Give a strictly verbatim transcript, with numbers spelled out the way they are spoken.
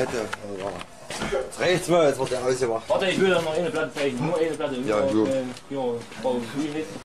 bitte. Also, jetzt reicht's mal, jetzt wird der ausgemacht. Warte, ich will da noch eine Platte zeigen. Nur eine Platte. Ja, gut. Äh, ja,